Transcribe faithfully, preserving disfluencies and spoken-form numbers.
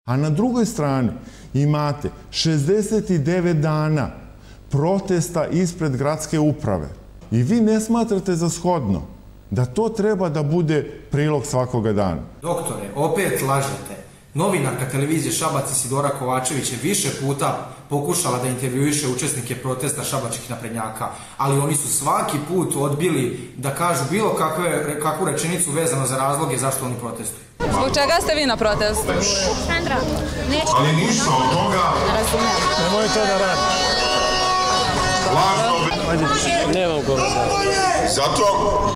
A na drugoj strani imate šezdeset devet dana protesta ispred gradske uprave. I vi ne smatrate za shodno da to treba da bude prilog svakoga dana. Doktore, opet lažete. Novinarka televizije Šabac Isidora Kovačević je više puta pokušala da intervjuiše učesnike protesta šabačkih naprednjaka, ali oni su svaki put odbili da kažu bilo kakvu rečenicu vezano za razloge zašto oni protestuju. Zbog čega ste vi na protestu? Sandra, neću. Ali ništa od toga... Ne razumijem. Nemoj to da radiš. Lažno... Nemam komentara. Zato...